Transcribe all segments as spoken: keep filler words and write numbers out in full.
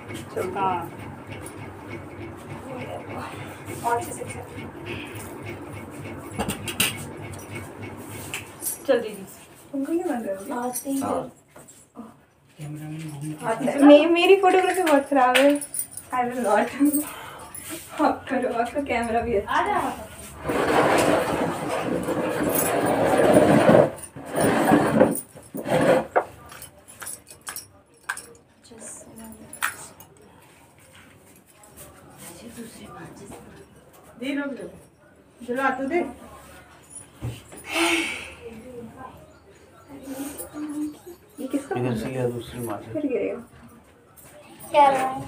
हाँ और से चल दीदी तुमको क्या बन रहा है? कैमरा मे, मेरी फोटोग्राफी बहुत खराब है। I will not. आप करो, आपका कैमरा भी अच्छा है। दे लो जला तो दे। ये किसका इधर से लिया दूसरी मार फिर गिरेगा क्या रहा है?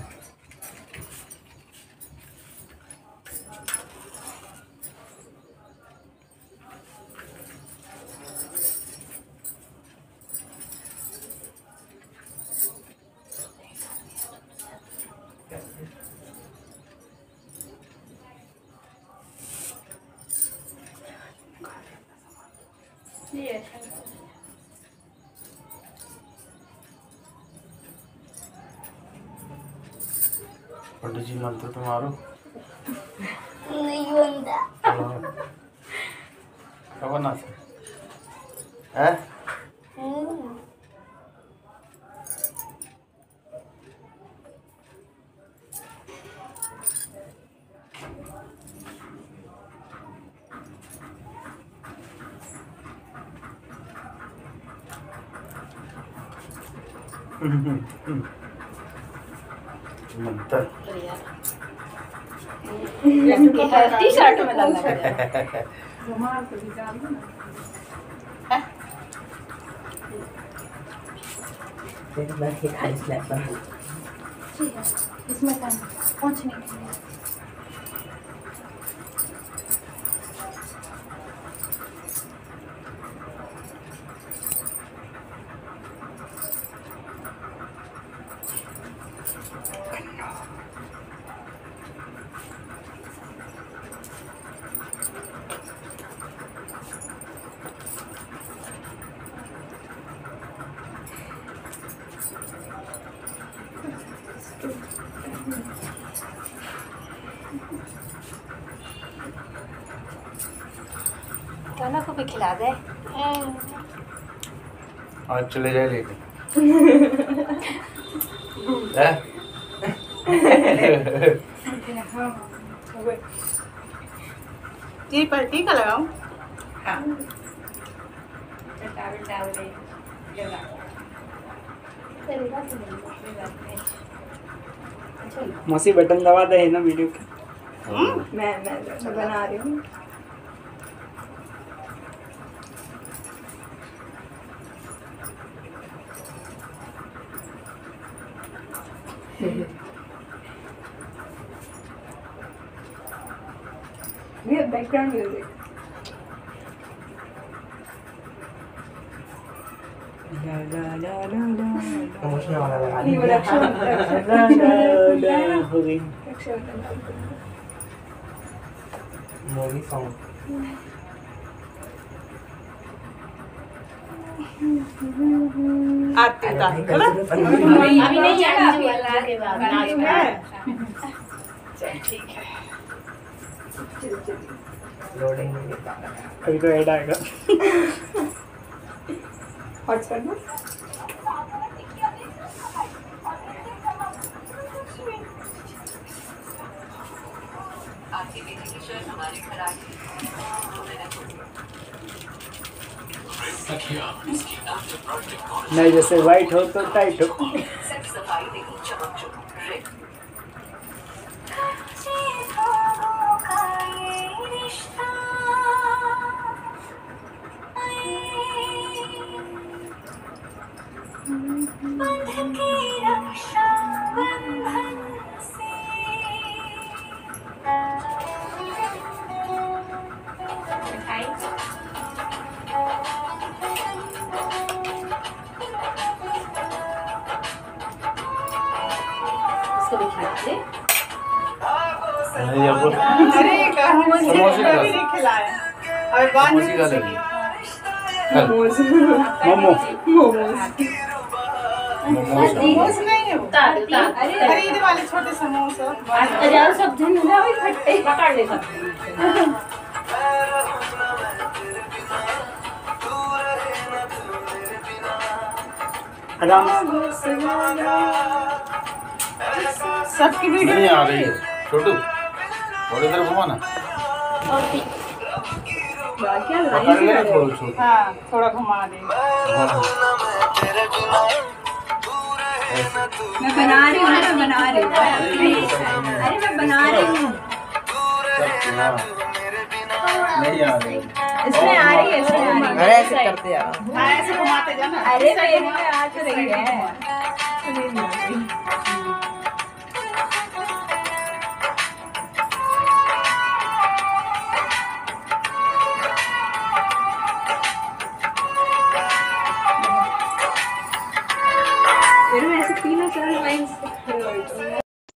पंडित जी मंत्र तो मारो। नहीं बनता। क्या बना था? है? मंत्र टी शर्ट में डालना है। रुमाल को भी डाल दो ना। एक बार के खाली स्नैप बना ठीक है इसमें काम पहुंचने के लिए खाना को भी खिला दे। आज चले जाए लेके। हैं? टी पर टीका लगाऊं? हाँ टावल टावल लगा मौसी बटन दबा दे ना वीडियो के। मैं मैं मैं बना रही हूँ। ये बैकग्राउंड म्यूजिक ला ला ला ला ला पहुंचने वाला लगा नहीं वो रक्षाबंधन ला ला ला हो गई। Rakshabandhan movie song. आरती का चलो अभी नहीं आएगा, अभी अल्लाह के बाद नाच नाच है। में। ठीक है लोडिंग अभी तो ऐड आएगा। हॉटस्पॉट में नहीं जैसे वाइट हो तो टाइट हो। अरे समोसे का भी नहीं खिलाया और बांध समोसे का लगी। मोमोज मोमो मोमोज मोमोज मोमोज नहीं है वो। उतार उतार अरे अरे ये वाले छोटे समोसा हजार सब जन ना वही खट्टे पकड़ ले सब। आराम सबकी वीडियो नहीं आ रही है छोटू थोड़ी देर घुमा ना क्या पकड़ ले लाइन थोड़ा छोटू हाँ थोड़ा घुमा दे। मैं बना रही हूँ ना, मैं बना रही हूँ। अरे मैं बना रही हूँ। नहीं आ रही इसमें आ रही है, इसमें आ रही है। ऐसे करते यार हाँ ऐसे घुमाते जाना। अरे मेरे में आ तो रही है। फिर मैं ऐसे तीनों चार लाइन